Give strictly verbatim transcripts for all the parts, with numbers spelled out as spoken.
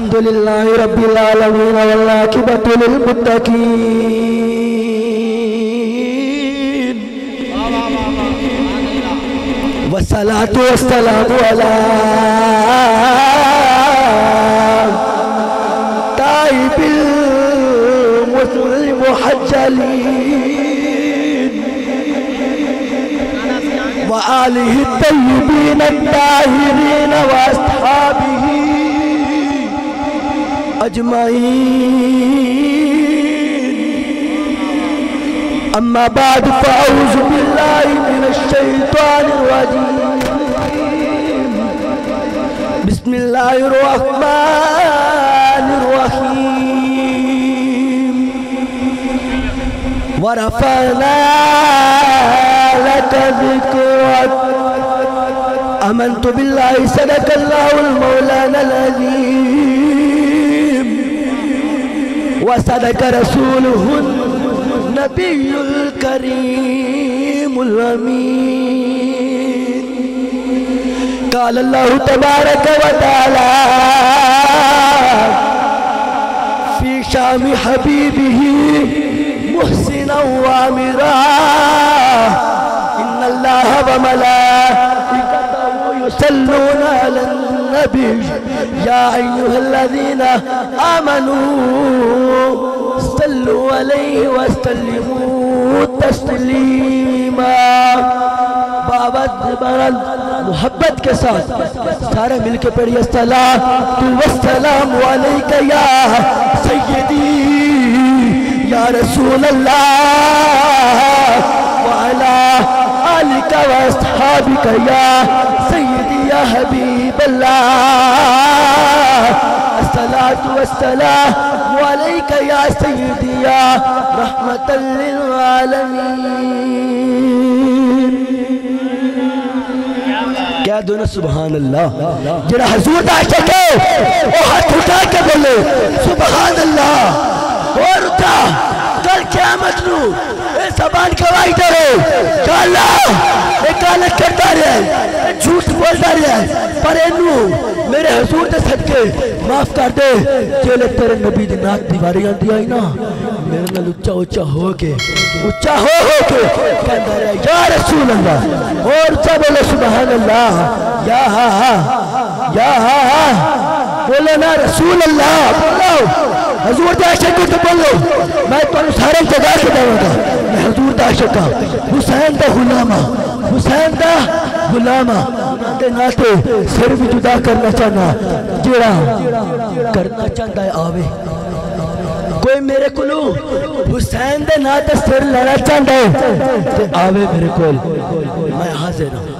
الحمدللہ رب العالمین والعاقبۃ للمتقین والصلاة والسلام علی تائب المحجلین وآلہ الطیبین الطاہرین واصحابہ اجمعین اما بعد فاعوذ باللہ من الشیطان الرجیم بسم اللہ الرحمن الرحیم ورفعنا لك ذکرک آمنت باللہ صدق اللہ المولانا العظیم وصدق رسوله النبي الكريم الأمين قال الله تبارك وتعالى في شام حبيبه محسنا وامرا إن الله وملائكته يصلون على النبي يا أيها الذين آمنوا صلوا عليه وسلموا تسلیما بابت برد محبت کے ساتھ سارے مل کے پڑھی الصلاۃ والسلام علیک یا سیدی یا رسول اللہ وعلا آلک واصحابک یا سیدی یا حبیب اللہ الصلاۃ والسلام علیک یا سیدی یا رحمت للعالمین کیا دونوں سبحان اللہ جنہا حضور عاشق ہے وہ ہاتھ اٹھا کے بولے سبحان اللہ اور اٹھا کل قیامت نو اے زبان گواہی دے کہ اللہ ایک غلط کرتا رہا ہے جھوٹ بولتا رہا ہے پر انو میرے حضور دے صدقے معاف کر دے جیلے تیرے نبی دی نات دیواری آن دیا ہی نا میرے نال اچھا اچھا ہو کے اچھا ہو ہو کے کہندہ رہا یا رسول اللہ اور اچھا بولے سبحان اللہ یا ہاں ہاں یا ہاں ہاں بولے نا رسول اللہ بولو حضور دے عاشق کو تو بولو میں تو سارے جگہ کے دعویٰ دا میں حضور دے عاشق کا حسین دا غلامہ حسین دا غلامہ دے ناتے سر بھی جدا کرنا چاہنا جیڑا کرنا چاہتا ہے آوے کوئی میرے کلو حسین دے ناتے سر لڑا چاہتا ہے تے آوے میرے کل میں حاضر ہوں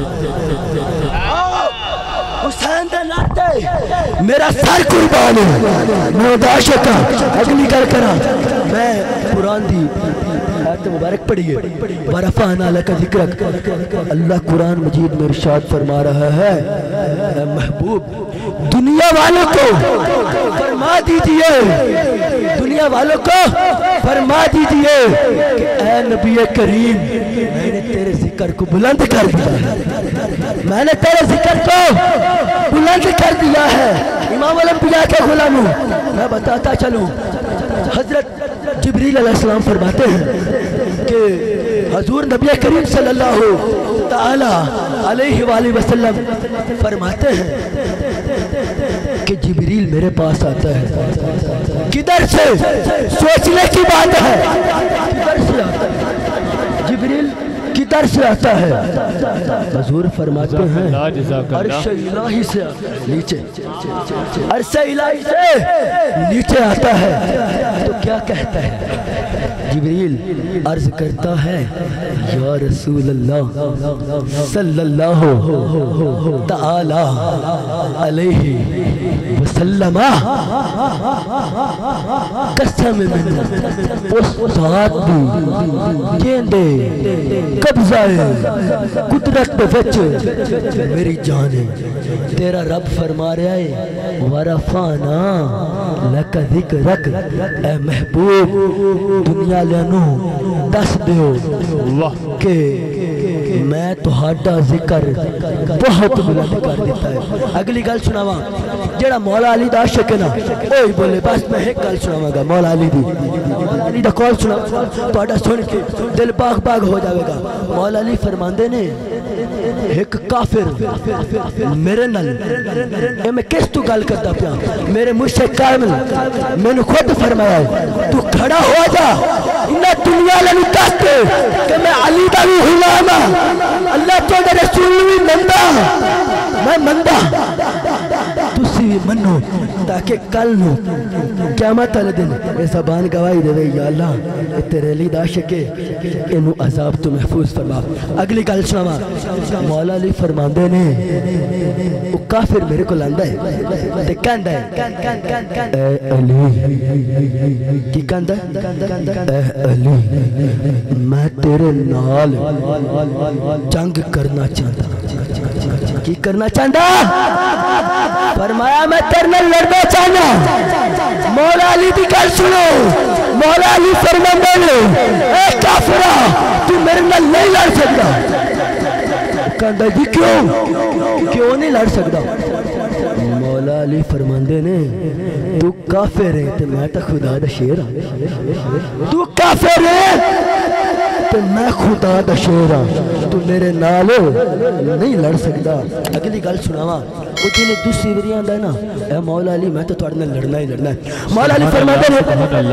حسین دے ناتے میرا سر قربان ہے میں عاشق کا اگلی کر کرا میں قرآن دی آیت مبارک پڑھئے وَرَفَعْنَا لَكَ ذِكْرَكَ اللہ قرآن مجید میں ارشاد فرما رہا ہے اے محبوب دنیا والوں کو فرما دیجئے دنیا والوں کو فرما دیجئے کہ اے نبی کریم میں نے تیرے ذکر کو بلند کر دیا ہے میں نے تیرے ذکر کو بلند کر دیا ہے امام الانبیاء کے غلاموں میں بتاتا چلوں حضرت جبریل علیہ السلام فرماتے ہیں کہ حضور نبی کریم صلی اللہ تعالی علیہ وآلہ وسلم فرماتے ہیں کہ جبریل میرے پاس آتا ہے کدھر سے سوچنے کی بات ہے کدھر سے آتا ہے جبریل کدھر سے آتا ہے حضور فرماتے ہیں عرش الہی سے نیچے عرش الہی سے نیچے آتا ہے تو کیا کہتا ہے جبریل عرض کرتا ہے یا رسول اللہ صلی اللہ تعالی علیہ وسلم قسم من اس ذات دی جیندے قبضہ ہے قدرت پہ وچ میری جان ہے تیرا رب فرما رہا ہے ورفعنا لک ذکرک اے محبوب دنیا لینو دس دیو کہ میں تہاڈا ذکر بہت بلند کر دیتا ہے. اگلی گل سناواں جڑا مولا علی دا عاشق ہے نا اوہی بولے. بس میں ایک گل سناواں گا مولا علی دی. مولا علی دا کال سنا تہاڈا سن کے دل باغ باغ ہو جاوے گا. مولا علی فرماندے نے ایک کافر میرے نال اے میں کس تو گل کرتا پیا میرے مشرک کامل میں نے خود فرمایا ہے تو کھڑا ہو جا انہاں دنیا لنو دس دے کہ میں علی دا بھی غلام ہاں اللہ تو دے رسول بھی مندا میں مندا تسی بھی منو تاکہ کل نو قیامت والے دن اے زبان گواہی دے یا اللہ اے تیرے علی دا عاشق ہے اینو عذاب تو محفوظ فرما. اگلی گل سناواں مولا علی فرماندے نے وہ کافر میرے کو لاندا ہے تے کہندا ہے اے علی کی کہندا اے علی میں تیرے نال جنگ کرنا چاہتا. کی کرنا چاہتا فرمایا میں تیرے نال لڑنا چاہنا. مولا علی دی گل سنو مولا علی فرماندے نے اے کافرا تو میرے نال نہیں لڑ سکتا. کہندا جی کیوں کیوں نہیں لڑ سکتا. مولا علی فرماندے نے تو کافر ہے تو میں تو خدا دا شیر ہاں. تو کافر ہے تو میں خدا دا شیر ہاں تو میرے نال نہیں لڑ سکتا. اگلی گل سناواں وہ جنہیں دوسری وری آندا ہے نا اے مولا علی میں تو تھوڑے نال لڑنا ہی لڑنا ہے. مولا علی فرماندے نے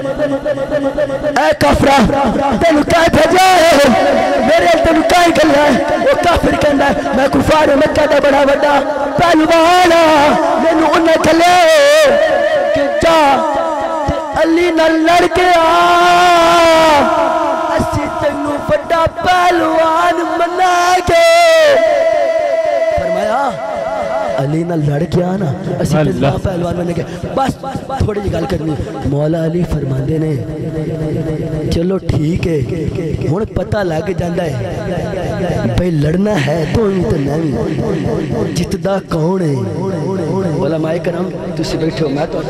اے کافرا تینوں کہہ بھیجا ہے میرے تینوں کہیں گلا ہے. وہ کافر کہندا ہے میں کفار مکہ دا بڑا بڑا پہلوان مینوں انہیں کھلے کہ جا علی نال لڑ کے آ اسی تینوں بڑا پہلوان منا کے. فرمایا علی نال لڑ کے آنا اسی تینوں پہلوان منا کے. بس تھوڑی جی گل کرنی. مولا علی فرماندے نے چلو ٹھیک ہے ہن پتہ لگ جاندا ہے بھئی لڑنا ہے تو ہی تو نہیں جتدا کون ہے. علماء کرام تسی بیٹھو میں تو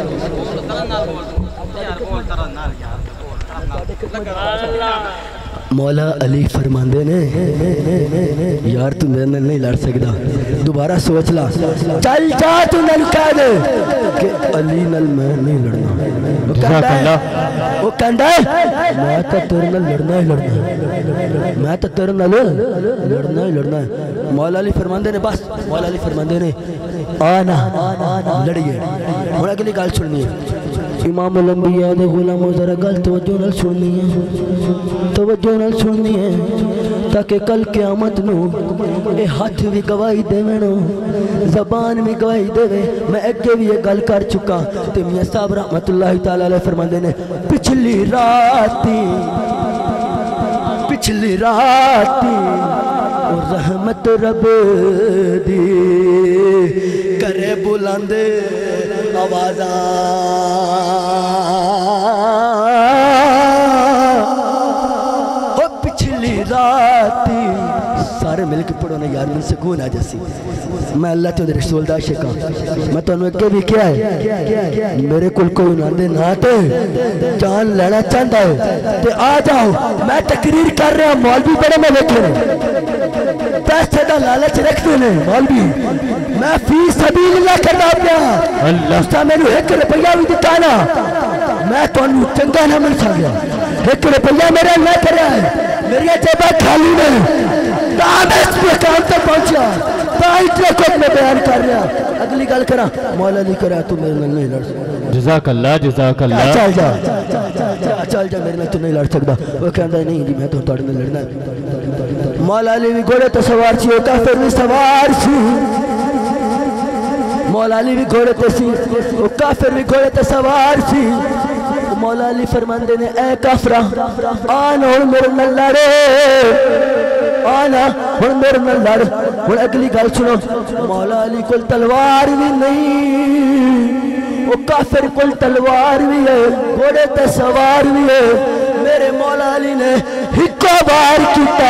مولا علی فرماندے نے یار تو میرے نال نہیں لڑ سکتا دوبارہ سوچ لا چل جا تو نال کہہ دے کہ علی نال میں نہیں لڑنا. وہ کہندا ہے میں تو تیرے نال لڑنا ہی لڑنا ہے میں تو تیرے نال لڑنا ہی لڑنا ہے. مولا علی فرماندے نے بس مولا علی فرماندے نے آنا لڑیے. ہن اگلی گل سننی ہے امام الانبیاء دے غلاموں ذرا گل توجہ نال سننی ہے توجہ نال سننی ہے تاکہ کل قیامت نو اے ہاتھ بھی گواہی دے وینو زبان بھی گواہی دے وے. میں اگے بھی یہ گل کر چکا تے میاں صاحب رحمت اللہ تعالی علیہ فرماندے نے پچھلی راتی پچھلی راتی رحمت رب دی کرے بلند آوازاں او پچھلی راتی سارے مل کے پڑھو نا یار من سکون آ جاسی. میں اللہ تے رسول دا عاشق ہاں. میں تانوں اگے بھی کیا ہے میرے کول کوئی نہ دے نہ تے جان لینا چاہتا ہے تے آ جاؤ. میں تقریر کر رہا مولوی بڑے میں بیٹھے نے پیسے دا لالچ رکھتے نے مولوی میں فی سبیل اللہ کرنا پیا اللہ میں نے ایک روپیہ بھی دتا نا میں تانوں چنگا نہ من سکیا. ایک روپیہ میرے نہ کریا ہے میری جیباں خالی نے تاں میں اس مقام تک پہنچا تاں اتنے خود میں بیان کر رہا. اگلی گل کرا مولا علی کرا تو میرے نال نہیں لڑ سکتا. جزاک اللہ جزاک اللہ. چل جا چل جا میرے نال تو نہیں لڑ سکتا. وہ کہندا نہیں جی میں تو تہاڈے نال لڑنا ہے. مولا علی بھی گھوڑے تے سوار سی کافر بھی سوار سی. مولا علی بھی گھوڑے تے سی وہ کافر بھی گھوڑے تے سوار سی. مولا علی فرماندے نے اے کافرہ آنا ہن میرے نال لڑے آنا ہن میرے نال لڑ. ہن اگلی گل سنو مولا علی کول تلوار بھی نہیں وہ کافر کول تلوار بھی ہے گھوڑے تے سوار بھی ہے. میرے مولا علی نے ہکو بار کیتا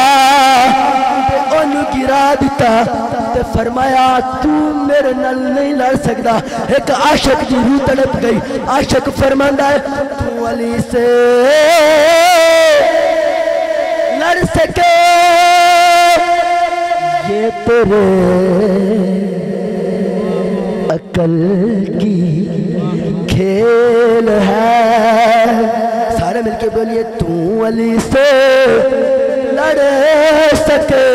تے انہوں گرا دیتا تے فرمایا تو میرے نال نہیں لڑ سکتا. ایک عاشق جی روح تڑپ گئی. عاشق فرماندا ہے تو علی سے لڑ سکے یہ تیرے عقل کی کھیل ہے. سارے مل کے بولیے تو علی سے لڑ سکے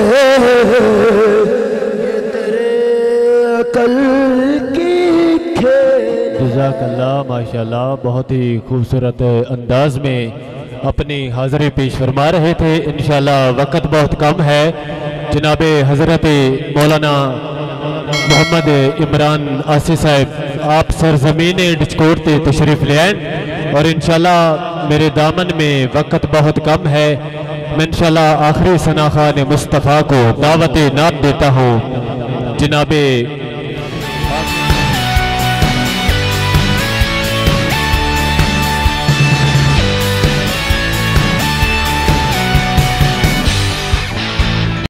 یہ تیرے عقل کی کھیل. جزاک اللہ ماشاءاللہ. بہت ہی خوبصورت انداز میں اپنی حاضری پیش فرما رہے تھے. انشاءاللہ وقت بہت کم ہے. جناب حضرت مولانا محمد عمران آسی صاحب آپ سرزمین ڈچکوٹ تے تشریف لے آئیں اور انشاءاللہ میرے دامن میں وقت بہت کم ہے. میں انشاءاللہ آخری ثنا خان مصطفیٰ کو دعوت نعت دیتا ہوں. جناب